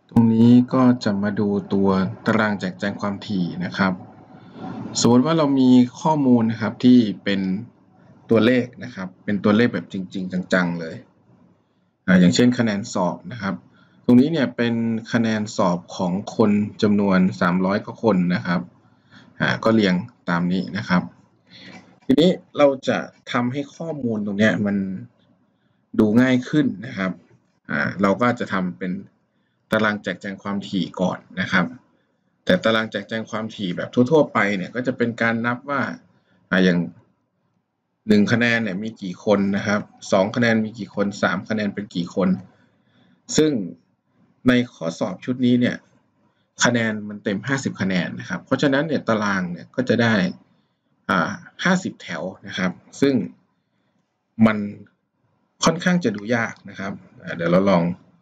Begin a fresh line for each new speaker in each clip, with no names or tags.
ตรงนี้ก็จะมาดูตัวตารางแจกแจงความถี่นะครับสมมติว่าเรามีข้อมูลนะครับที่เป็นตัวเลขนะครับเป็นตัวเลขแบบจริงๆจังๆเลยอย่างเช่นคะแนนสอบนะครับตรงนี้เนี่ยเป็นคะแนนสอบของคนจำนวน300กว่าคนนะครับก็เรียงตามนี้นะครับทีนี้เราจะทำให้ข้อมูลตรงนี้มันดูง่ายขึ้นนะครับเราก็จะทำเป็นตารางแจกแจงความถี่ก่อนนะครับแต่ตารางแจกแจงความถี่แบบทั่วๆไปเนี่ยก็จะเป็นการนับว่าอย่าง1คะแนนเนี่ยมีกี่คนนะครับ2คะแนนมีกี่คน3คะแนนเป็นกี่คนซึ่งในข้อสอบชุดนี้เนี่ยคะแนนมันเต็ม50คะแนนนะครับเพราะฉะนั้นเนี่ยตารางเนี่ยก็จะได้50แถวนะครับซึ่งมันค่อนข้างจะดูยากนะครับเดี๋ยวเราลอง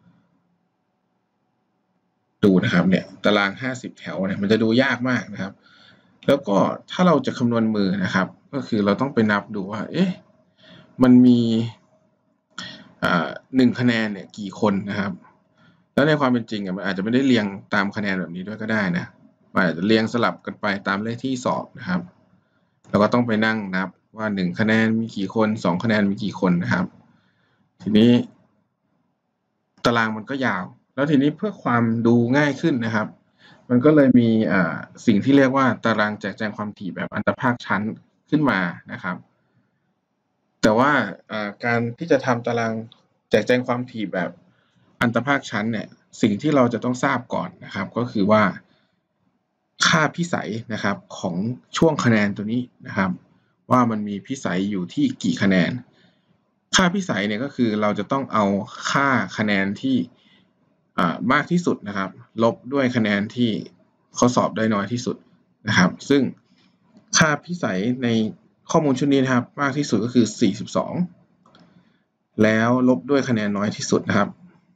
ดูนะครับเนี่ยตาราง50แถวเนี่ยมันจะดูยากมากนะครับแล้วก็ถ้าเราจะคำนวณมือนะครับก็คือเราต้องไปนับดูว่าเอ๊ะมันมี1คะแนนเนี่ยกี่คนนะครับแล้วในความเป็นจริงมันอาจจะไม่ได้เรียงตามคะแนนแบบนี้ด้วยก็ได้นะมันอาจจะเรียงสลับกันไปตามเลขที่สอบนะครับเราก็ต้องไปนั่งนับว่า1คะแนนมีกี่คน2คะแนนมีกี่คนนะครับทีนี้ตารางมันก็ยาวแล้วทีนี้เพื่อความดูง่ายขึ้นนะครับมันก็เลยมีสิ่งที่เรียกว่าตารางแจกแจงความถี่แบบอัตภาคชั้นขึ้นมานะครับแต่ว่าการที่จะทำตารางแจกแจงความถี่แบบอัตภาคชั้นเนี่ยสิ่งที่เราจะต้องทราบก่อนนะครับก็คือว่าค่าพิสัยนะครับของช่วงคะแนนตัวนี้นะครับว่ามันมีพิสัยอยู่ที่กี่คะแนนค่าพิสัยเนี่ยก็คือเราจะต้องเอาค่าคะแนนที่มากที่สุดนะครับลบด้วยคะแนนที่เขาสอบได้น้อยที่สุดนะครับซึ่งค่าพิสัยในข้อมูลชุดนี้นะครับมากที่สุดก็คือ42แล้วลบด้วยคะแนนน้อยที่สุดนะครับ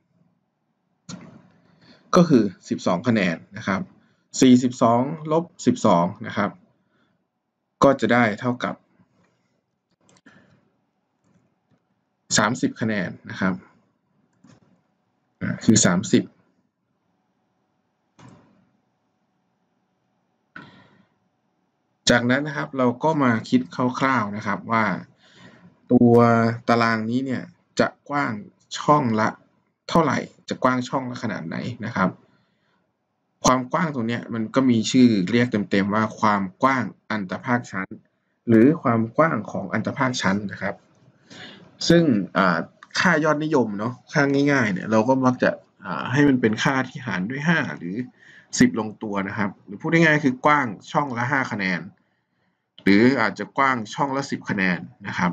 ก็คือ12คะแนนนะครับ42ลบ12นะครับก็จะได้เท่ากับ30คะแนนนะครับคือ30จากนั้นนะครับเราก็มาคิดคร่าวๆนะครับว่าตัวตารางนี้เนี่ยจะกว้างช่องละเท่าไหร่จะกว้างช่องละขนาดไหนนะครับความกว้างตรงนี้มันก็มีชื่อเรียกเต็มๆว่าความกว้างอันตภาคชั้นหรือความกว้างของอันตภาคชั้นนะครับซึ่งค่ายอดนิยมเนาะค่าง่ายๆเนี่ยเราก็มักจะให้มันเป็นค่าที่หารด้วย5หรือ10ลงตัวนะครับหรือพูดง่ายๆคือกว้างช่องละ5คะแนนหรืออาจจะกว้างช่องละ10คะแนนนะครับ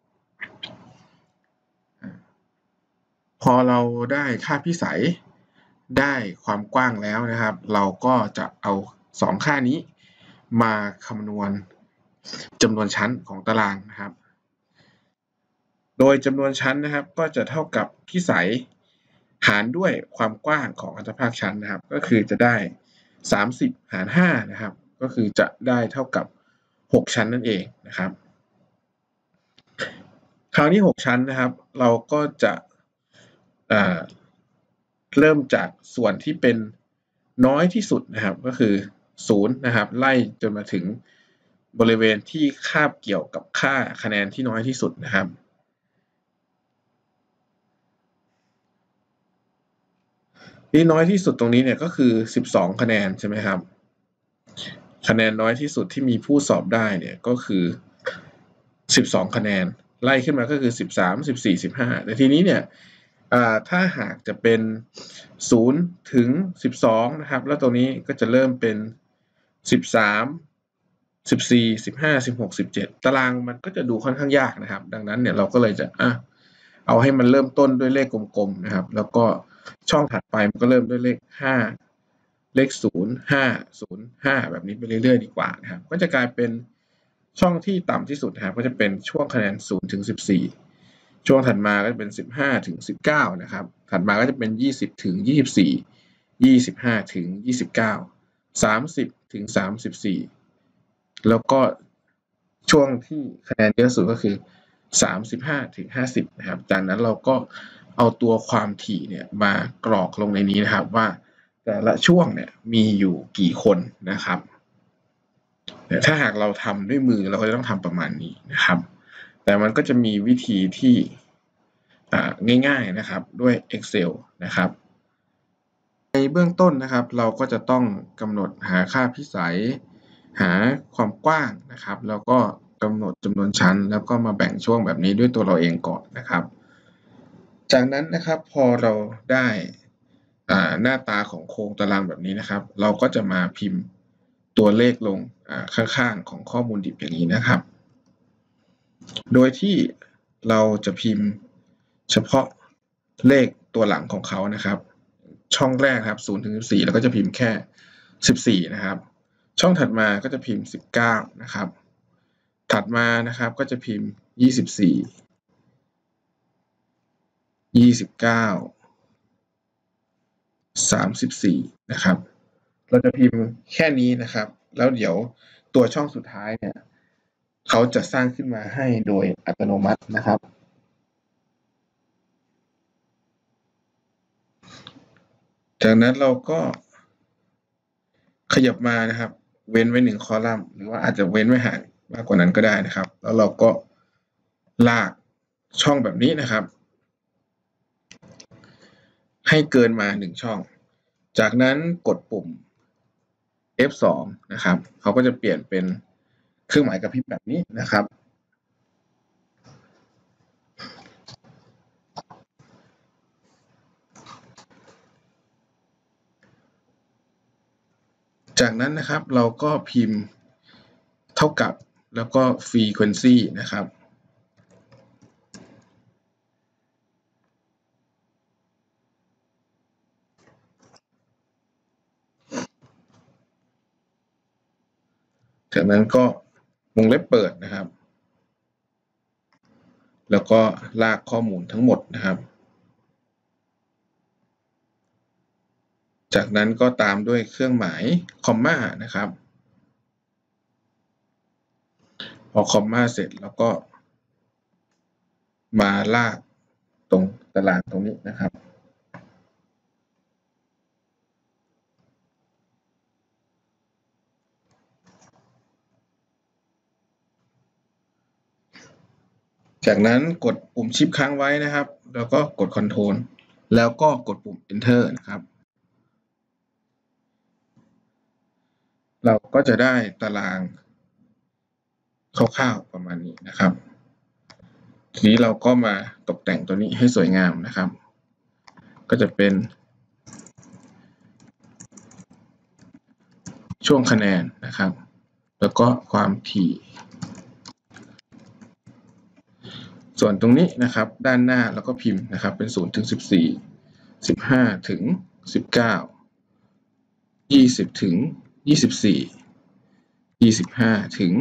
พอเราได้ค่าพิสัยได้ความกว้างแล้วนะครับเราก็จะเอา2ค่านี้มาคำนวณจำนวนชั้นของตารางนะครับโดยจำนวนชั้นนะครับก็จะเท่ากับพิสัยหารด้วยความกว้างของอัตภาคชั้นนะครับก็คือจะได้30หาร5นะครับก็คือจะได้เท่ากับ6ชั้นนั่นเองนะครับคราวนี้6ชั้นนะครับเราก็จะเริ่มจากส่วนที่เป็นน้อยที่สุดนะครับก็คือ0นะครับไล่จนมาถึงบริเวณที่คาบเกี่ยวกับค่าคะแนนที่น้อยที่สุดนะครับที่น้อยที่สุดตรงนี้เนี่ยก็คือ12คะแนนใช่ไหมครับคะแนนน้อยที่สุดที่มีผู้สอบได้เนี่ยก็คือ12คะแนนไล่ขึ้นมาก็คือ13 14 15แต่ทีนี้เนี่ยถ้าหากจะเป็น0ถึง12นะครับแล้วตรงนี้ก็จะเริ่มเป็น13 14 15 16 17ตารางมันก็จะดูค่อนข้างยากนะครับดังนั้นเนี่ยเราก็เลยจะเอาให้มันเริ่มต้นด้วยเลขกลมๆนะครับแล้วก็ช่องถัดไปมันก็เริ่มด้วยเลข5เลข0 5 0 5แบบนี้ไปเรื่อยๆดีกว่านะครับก็จะกลายเป็นช่องที่ต่ำที่สุดนะครับก็จะเป็นช่วงคะแนน0ถึง14ช่วงถัดมาก็จะเป็น15ถึง19นะครับถัดมาก็จะเป็น20ถึง24 25ถึง29 30ถึง34แล้วก็ช่วงที่คะแนนเยอะสุดก็คือ 35 ถึง 50นะครับจากนั้นเราก็เอาตัวความถี่เนี่ยมากรอกลงในนี้นะครับว่าแต่ละช่วงเนี่ยมีอยู่กี่คนนะครับแต่ถ้าหากเราทำด้วยมือเราก็จะต้องทำประมาณนี้นะครับแต่มันก็จะมีวิธีที่ง่ายๆนะครับด้วย Excel นะครับในเบื้องต้นนะครับเราก็จะต้องกำหนดหาค่าพิสัยหาความกว้างนะครับแล้วก็กำหนดจำนวนชั้นแล้วก็มาแบ่งช่วงแบบนี้ด้วยตัวเราเองก่อนนะครับจากนั้นนะครับพอเราได้หน้าตาของโครงตารางแบบนี้นะครับเราก็จะมาพิมพ์ตัวเลขลงข้างๆของข้อมูลดิบอย่างนี้นะครับโดยที่เราจะพิมพ์เฉพาะเลขตัวหลังของเขานะครับช่องแรกครับ0 ถึง 14แล้วก็จะพิมพ์แค่14นะครับช่องถัดมาก็จะพิมพ์19นะครับถัดมานะครับก็จะพิมพ์24 29 34นะครับเราจะพิมพ์แค่นี้นะครับแล้วเดี๋ยวตัวช่องสุดท้ายเนี่ยเขาจะสร้างขึ้นมาให้โดยอัตโนมัตินะครับจากนั้นเราก็ขยับมานะครับเว้นไว้1คอลัมน์หรือว่าอาจจะเว้นไว้ห่างมากกว่านั้นก็ได้นะครับแล้วเราก็ลากช่องแบบนี้นะครับให้เกินมา1ช่องจากนั้นกดปุ่ม F2 นะครับเขาก็จะเปลี่ยนเป็นเครื่องหมายกระพริบแบบนี้นะครับจากนั้นนะครับเราก็พิมพ์เท่ากับแล้วก็ frequency นะครับจากนั้นก็วงเล็บเปิดนะครับแล้วก็ลากข้อมูลทั้งหมดนะครับจากนั้นก็ตามด้วยเครื่องหมายคอมมานะครับพอคอมมาเสร็จแล้วก็มาลากตรงตารางตรงนี้นะครับจากนั้นกดปุ่มชิปค้างไว้นะครับแล้วก็กด Ctrl แล้วก็กดปุ่ม Enter นะครับเราก็จะได้ตารางคร่าวๆประมาณนี้นะครับทีนี้เราก็มาตกแต่งตัวนี้ให้สวยงามนะครับก็จะเป็นช่วงคะแนนนะครับแล้วก็ความถี่ส่วนตรงนี้นะครับด้านหน้าเราก็พิมพ์นะครับเป็น0 ถึง 14 15 ถึง 19 20 ถึง 24 25 ถึง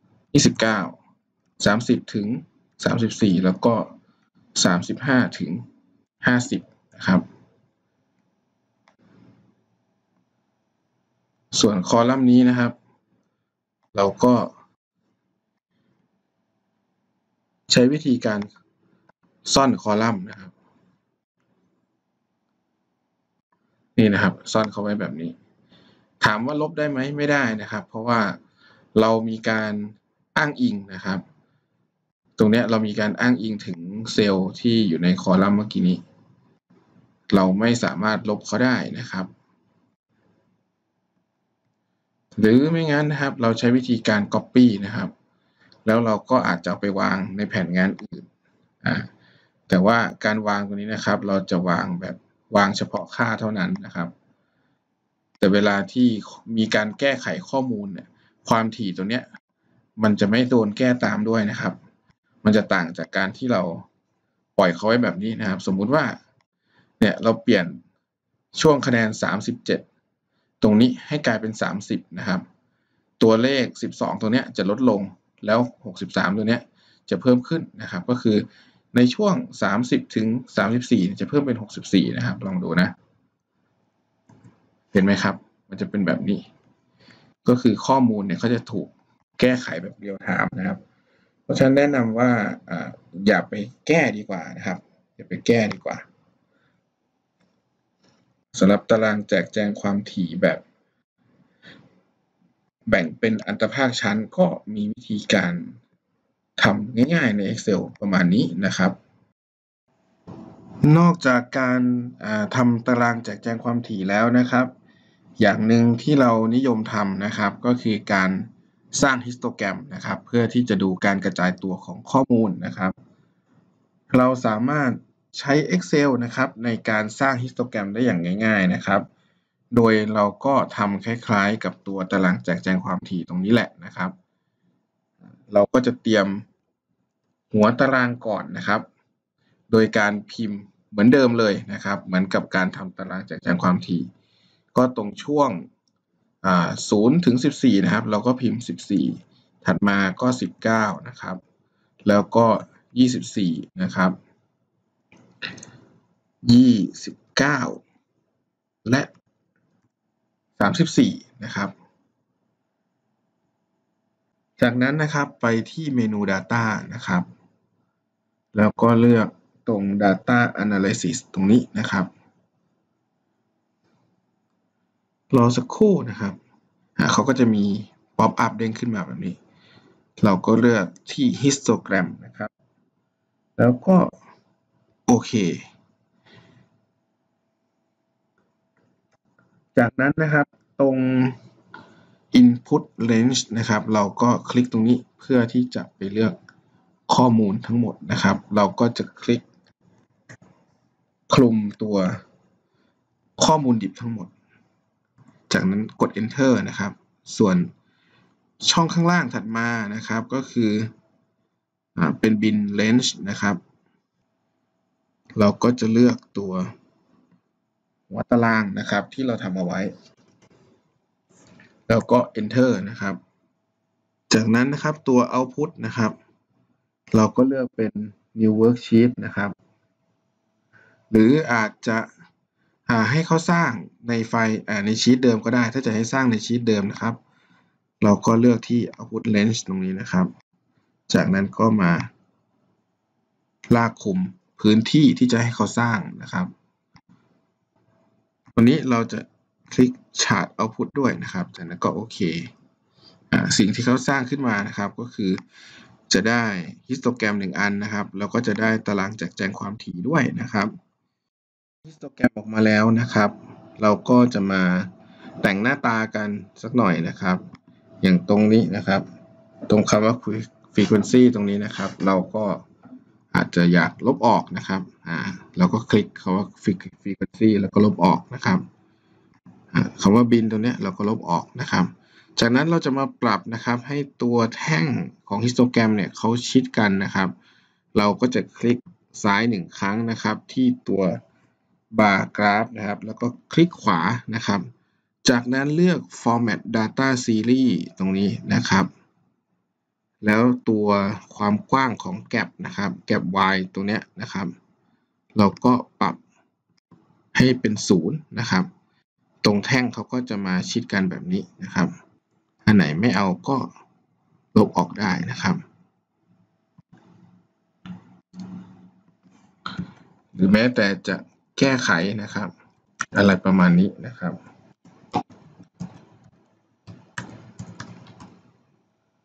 29 30 ถึง 34 แล้วก็ 35 ถึง 50นะครับส่วนคอลัมน์นี้นะครับเราก็ใช้วิธีการซ่อนคอลัมน์นะครับนี่นะครับซ่อนเขาไว้แบบนี้ถามว่าลบได้ไหมไม่ได้นะครับเพราะว่าเรามีการอ้างอิงนะครับตรงนี้เรามีการอ้างอิงถึงเซลล์ที่อยู่ในคอลัมน์เมื่อกี้นี้เราไม่สามารถลบเขาได้นะครับหรือไม่งั้นนะครับเราใช้วิธีการ Copy นะครับแล้วเราก็อาจจะเอาไปวางในแผ่นงานอื่นแต่ว่าการวางตรงนี้นะครับเราจะวางแบบวางเฉพาะค่าเท่านั้นนะครับแต่เวลาที่มีการแก้ไขข้อมูลเนี่ยความถี่ตัวเนี้ยมันจะไม่โดนแก้ตามด้วยนะครับมันจะต่างจากการที่เราปล่อยเขาไว้แบบนี้นะครับสมมุติว่าเนี่ยเราเปลี่ยนช่วงคะแนน37ตรงนี้ให้กลายเป็น30นะครับตัวเลข12ตัวเนี้ยจะลดลงแล้ว63ตัวเนี้ยจะเพิ่มขึ้นนะครับก็คือในช่วง30ถึง34จะเพิ่มเป็น64นะครับลองดูนะเห็นไหมครับมันจะเป็นแบบนี้ก็คือข้อมูลเนี่ยเขาจะถูกแก้ไขแบบเรียลไทม์นะครับราะฉะนั้นแนะนำว่าอย่าไปแก้ดีกว่านะครับอย่าไปแก้ดีกว่าสำหรับตารางแจกแจงความถี่แบบแบ่งเป็นอัตภาคชั้นก็มีวิธีการทำง่ายๆใน Excel ประมาณนี้นะครับนอกจากการทำตารางแจกแจงความถี่แล้วนะครับอย่างหนึ่งที่เรานิยมทำนะครับก็คือการสร้างฮิสโตแกรมนะครับเพื่อที่จะดูการกระจายตัวของข้อมูลนะครับเราสามารถใช้ Excel นะครับในการสร้างฮิสโตแกรมได้อย่างง่ายๆนะครับโดยเราก็ทำคล้ายๆกับตัวตารางแจกแจงความถี่ตรงนี้แหละนะครับเราก็จะเตรียมหัวตารางก่อนนะครับโดยการพิมพ์เหมือนเดิมเลยนะครับเหมือนกับการทำตารางแจกแจงความถี่ก็ตรงช่วง0 ถึง 14นะครับเราก็พิมพ์14ถัดมาก็19นะครับแล้วก็24นะครับ29และ34นะครับจากนั้นนะครับไปที่เมนู Data นะครับแล้วก็เลือกตรง Data Analysis ตรงนี้นะครับรอสักครู่นะครับเขาก็จะมี Pop up เด้งขึ้นมาแบบนี้เราก็เลือกที่ Histogram นะครับแล้วก็โอเคจากนั้นนะครับตรง Input Range นะครับเราก็คลิกตรงนี้เพื่อที่จะไปเลือกข้อมูลทั้งหมดนะครับเราก็จะคลิกคลุมตัวข้อมูลดิบทั้งหมดจากนั้นกด Enter นะครับส่วนช่องข้างล่างถัดมานะครับก็คือเป็น Bin Range นะครับเราก็จะเลือกตัวหัวตารางนะครับที่เราทำเอาไว้แล้วก็ Enter นะครับจากนั้นนะครับตัว Output นะครับเราก็เลือกเป็น New Worksheet นะครับหรืออาจจะให้เขาสร้างในไฟล์ในชีตเดิมก็ได้ถ้าจะให้สร้างในชีตเดิมนะครับเราก็เลือกที่ Output Range ตรงนี้นะครับจากนั้นก็มาลากคุมพื้นที่ที่จะให้เขาสร้างนะครับวันนี้เราจะคลิก Chart Output ด้วยนะครับจากนั้นก็โอเคสิ่งที่เขาสร้างขึ้นมานะครับก็คือจะได้ฮิสโตแกรม1อันนะครับแล้วก็จะได้ตารางแจกแจงความถี่ด้วยนะครับฮิสโตแกรมออกมาแล้วนะครับเราก็จะมาแต่งหน้าตากันสักหน่อยนะครับอย่างตรงนี้นะครับตรงคำว่า frequency ตรงนี้นะครับเราก็อาจจะอยากลบออกนะครับเราก็คลิกคำว่า frequency แล้วก็ลบออกนะครับคำว่าบินตรงนี้เราก็ลบออกนะครับจากนั้นเราจะมาปรับนะครับให้ตัวแท่งของฮิสโตแกรมเนี่ยเขาชิดกันนะครับเราก็จะคลิกซ้าย1ครั้งนะครับที่ตัวบาร์กราฟนะครับแล้วก็คลิกขวานะครับจากนั้นเลือก format data series ตรงนี้นะครับแล้วตัวความกว้างของแก็บนะครับแก็บ y ตรงนี้นะครับเราก็ปรับให้เป็น0นะครับตรงแท่งเขาก็จะมาชิดกันแบบนี้นะครับอันไหนไม่เอาก็ลบออกได้นะครับหรือแม้แต่จะแก้ไขนะครับอะไรประมาณนี้นะครับ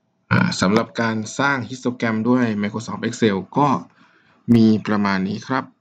สำหรับการสร้างฮิสโตแกรมด้วย Microsoft Excel ก็มีประมาณนี้ครับ